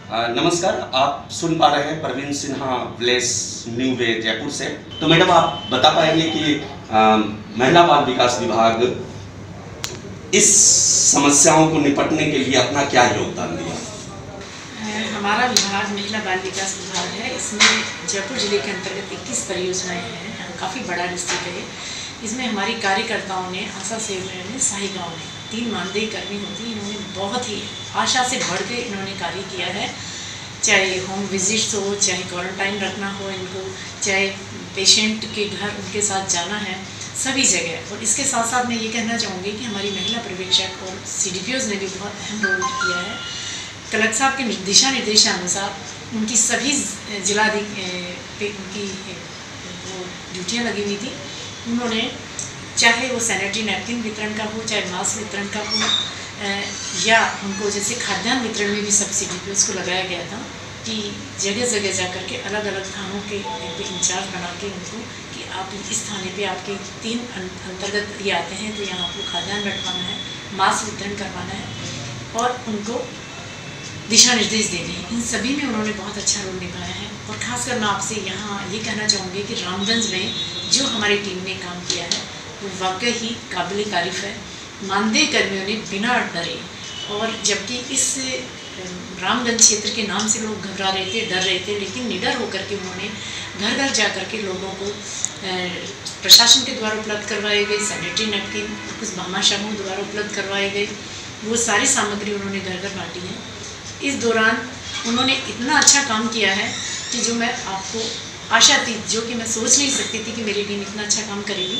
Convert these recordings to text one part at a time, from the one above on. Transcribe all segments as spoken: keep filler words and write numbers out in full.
आ, नमस्कार, आप सुन पा रहे हैं Praveen Sinha village new way Jaipur से। तो मैडम, आप बता पाएंगे कि आ, महिला बाल विकास विभाग इस समस्याओं को निपटने के लिए अपना क्या योगदान दिया? हमारा विभाग महिला बाल विकास विभाग है। इसमें जयपुर जिले के अंतर्गत इक्कीस परियोजनाएं हैं, काफ़ी बड़ा डिस्ट्रिक्ट है। इसमें हमारी कार्यकर्ताओं ने, आशा सेविकाओं ने, साही गाँव ने, तीन मानदेय कर्मी होती, इन्होंने बहुत ही आशा से बढ़ के इन्होंने कार्य किया है। चाहे होम विजिट्स हो, चाहे क्वारंटाइन रखना हो इनको, चाहे पेशेंट के घर उनके साथ जाना है, सभी जगह। और इसके साथ साथ मैं ये कहना चाहूँगी कि हमारी महिला पर्यवेक्षक और सी डी पी ओज़ ने भी बहुत अहम रोल किया है। कलेक्टर साहब के दिशा निर्देशानुसार उनकी सभी जिला पे उनकी वो ड्यूटियाँ लगी हुई थी। उन्होंने चाहे वो सैनिटरी नैपकिन वितरण का हो, चाहे मास्क वितरण का हो, या उनको जैसे खाद्यान्न वितरण में भी सब सी डी पी ओज़ को लगाया गया था कि जगह जगह जा कर के अलग अलग थानों के इंचार्ज बना के उनको कि आप इस थाने पे आपके तीन अंतर्गत ये आते हैं, तो यहाँ आपको खाद्यान्न बंटवाना है, मास्क वितरण करवाना है और उनको दिशा निर्देश देने हैं। इन सभी में उन्होंने बहुत अच्छा रोल निभाया है। और ख़ासकर मैं आपसे यहाँ ये कहना चाहूँगी कि रामगंज में जो हमारी टीम ने काम किया है वो वाकई ही काबिल तारीफ़ है। मानदेय कर्मियों ने बिना डरे, और जबकि इस रामगंज क्षेत्र के नाम से लोग घबरा रहे थे, डर रहे थे, लेकिन निडर होकर के उन्होंने घर घर जा कर के लोगों को प्रशासन के द्वारा उपलब्ध करवाए गए सैनिटरी नैपकिन, कुछ भामाशाहों द्वारा उपलब्ध करवाए गए, वो सारी सामग्री उन्होंने घर घर बांटी है। इस दौरान उन्होंने इतना अच्छा काम किया है कि जो मैं आपको आशा थी, जो कि मैं सोच नहीं सकती थी कि मेरी टीम इतना अच्छा काम करेगी।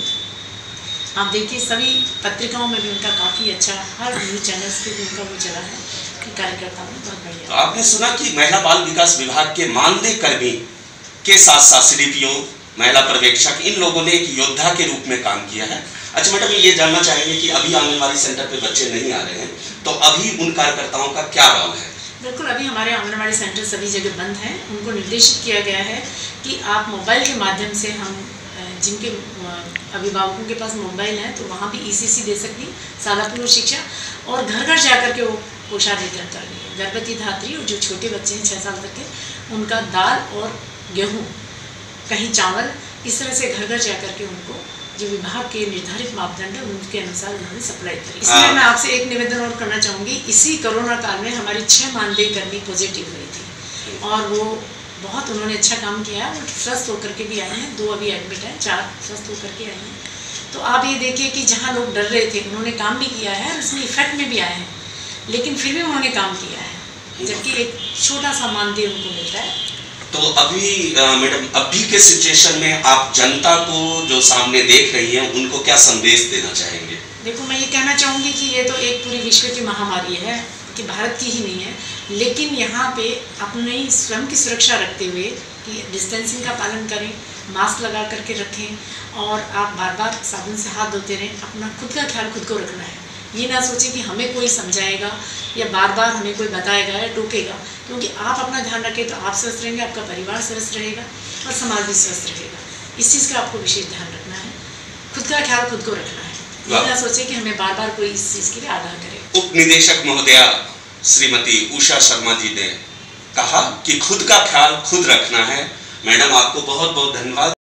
आप देखिए सभी पत्रिकाओं में भी उनका काफ़ी अच्छा, हर न्यूज़ चैनल्स पे भी उनका वो चला है कि कार्यकर्ताओं ने बहुत बढ़िया। तो आपने सुना कि महिला बाल विकास विभाग के मानदेय कर्मी के साथ साथ सी डी पी ओ, महिला पर्यवेक्षक, इन लोगों ने एक योद्धा के रूप में काम किया है। अच्छा मैडम, ये जानना चाहेंगे कि अभी आंगनबाड़ी सेंटर पे बच्चे नहीं आ रहे हैं, तो अभी उन कार्यकर्ताओं का क्या रोल है? बिल्कुल, अभी हमारे आंगनबाड़ी सेंटर सभी जगह बंद हैं। उनको निर्देशित किया गया है कि आप मोबाइल के माध्यम से, हम जिनके अभिभावकों के पास मोबाइल है तो वहाँ भी ई सी सी दे सकती, शाला पूर्व शिक्षा, और घर घर जा कर के वो पोषण वितरण कर रही है। गर्भवती धात्री और जो छोटे बच्चे हैं छः साल तक के, उनका दाल और गेहूँ, कहीं चावल, इस तरह से घर घर जा कर के उनको जो विभाग के निर्धारित मापदंड है उनके अनुसार उन्होंने सप्लाई करी। इसमें मैं आपसे एक निवेदन और करना चाहूँगी। इसी कोरोना काल में हमारी छः मानदेय कर्मी पॉजिटिव हुई थी और वो बहुत उन्होंने अच्छा काम किया है और स्वस्थ होकर के भी आए हैं। दो अभी एडमिट हैं, चार स्वस्थ होकर के आए हैं। तो आप ये देखिए कि जहाँ लोग डर रहे थे उन्होंने काम भी किया है और उसमें इफेक्ट में भी आए हैं, लेकिन फिर भी उन्होंने काम किया है, जबकि एक छोटा सा मानदेय उनको मिलता है। तो अभी मैडम, अभी के सिचुएशन में आप जनता को जो सामने देख रही हैं उनको क्या संदेश देना चाहेंगे? देखो, मैं ये कहना चाहूँगी कि ये तो एक पूरी विश्व की महामारी है कि भारत की ही नहीं है, लेकिन यहाँ पे अपनी स्वयं की सुरक्षा रखते हुए कि डिस्टेंसिंग का पालन करें, मास्क लगा करके रखें और आप बार बार साबुन से हाथ धोते रहें। अपना खुद का ख्याल खुद को रखना है। ये ना सोचें कि हमें कोई समझाएगा या बार बार हमें कोई बताएगा या टोकेगा, क्योंकि आप अपना ध्यान रखें तो आप स्वस्थ रहेंगे, आपका परिवार स्वस्थ रहेगा और समाज भी स्वस्थ रहेगा। इस चीज़ का आपको विशेष ध्यान रखना है। खुद का ख्याल खुद को रखना है। ये ना सोचें कि हमें बार बार कोई इस चीज़ के लिए आगाह करे। उप निदेशक महोदया श्रीमती उषा शर्मा जी ने कहा कि खुद का ख्याल खुद रखना है। मैडम, आपको बहुत बहुत धन्यवाद।